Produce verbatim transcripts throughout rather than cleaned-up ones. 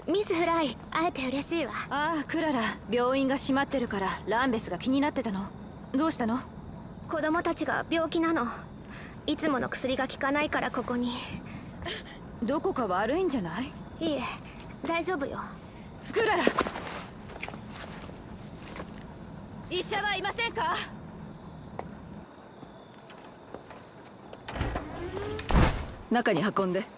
ミスフライ、会えて嬉しいわ。 ああ、クララ、病院が閉まってるからランベスが気になってたの。どうしたの？ 子供たちが病気なの。いつもの薬が効かないからここに。 どこか悪いんじゃない？ いいえ、大丈夫よ。 クララ、医者はいませんか？ 中に運んで。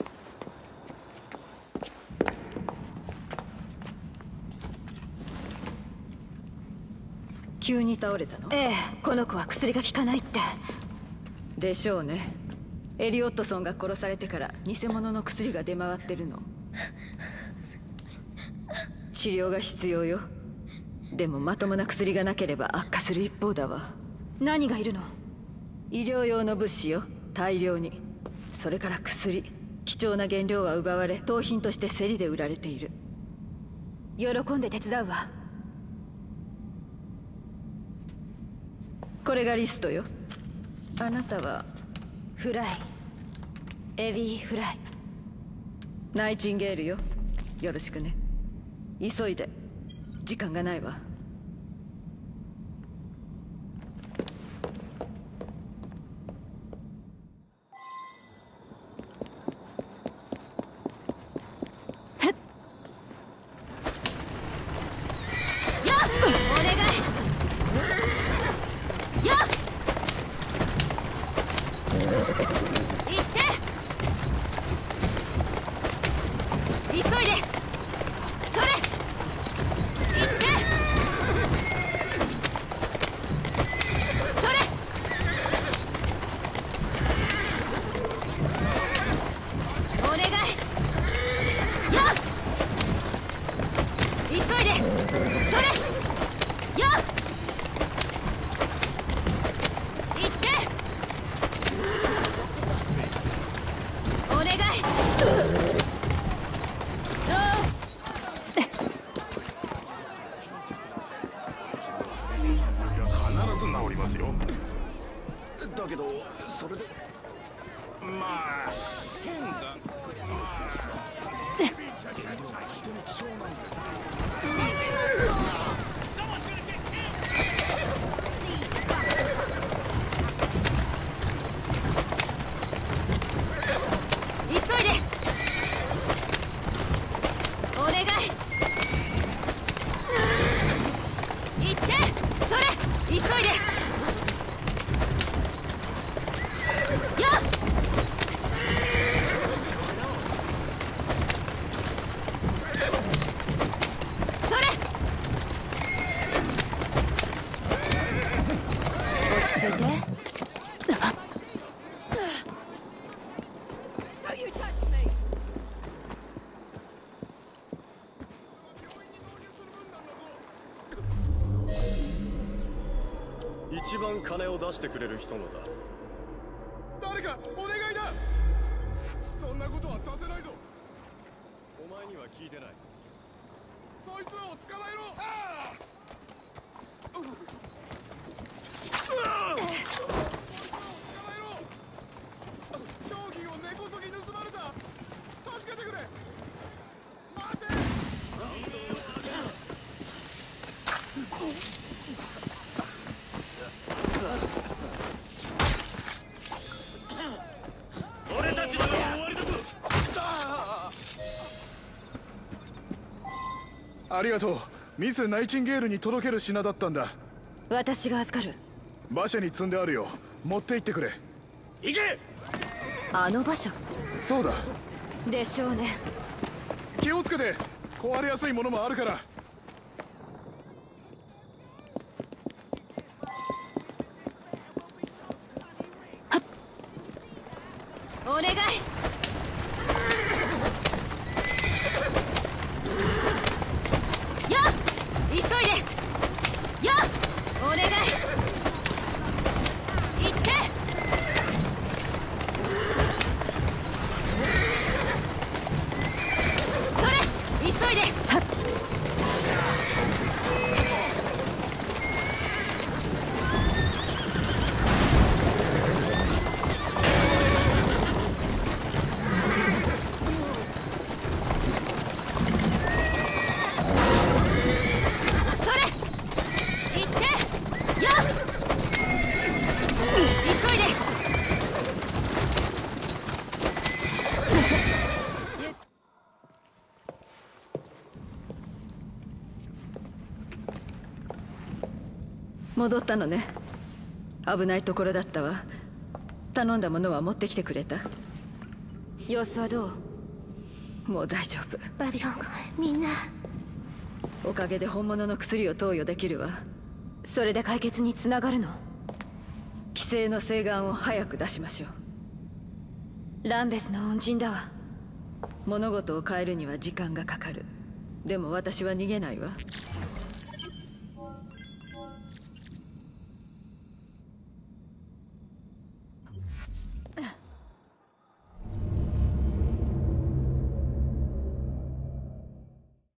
急に倒れたの？ ええ、この子は薬が効かないって。 でしょうね。エリオットソンが殺されてから偽物の薬が出回ってるの。治療が必要よ。でもまともな薬がなければ悪化する一方だわ。 何がいるの？ 医療用の物資よ、大量に。それから薬、貴重な原料は奪われ盗品として競りで売られている。 喜んで手伝うわ。 これがリストよ。あなたはフライ、エビー・フライ。 ナイチンゲールよ。よろしくね。急いで、時間がないわ。 一番金を出してくれる人のだ。誰かお願いだ。そんなことはさせないぞ。お前には聞いてない。そいつらを捕まえろ。ああ、うっ、ああ、そいつらを捕まえろ。商品を根こそぎ盗まれた。助けてくれ。待て。俺たちの終わりだぞ。ありがとう。ミス・ナイチンゲールに届ける品だったんだ。 私が預かる。 馬車に積んであるよ。持って行ってくれ。行け。 あの馬車？ そうだ。 でしょうね。 気をつけて。壊れやすいものもあるから。 お願い。やっ、急いで。やっ、お願い。行って。それ、急いで。はっ。 戻ったのね。危ないところだったわ。頼んだものは持ってきてくれた？ 様子はどう？ もう大丈夫。 バビロンみんな。 おかげで本物の薬を投与できるわ。 それで解決につながるの？ 規制の請願を早く出しましょう。 ランベスの恩人だわ。 物事を変えるには時間がかかる。でも私は逃げないわ。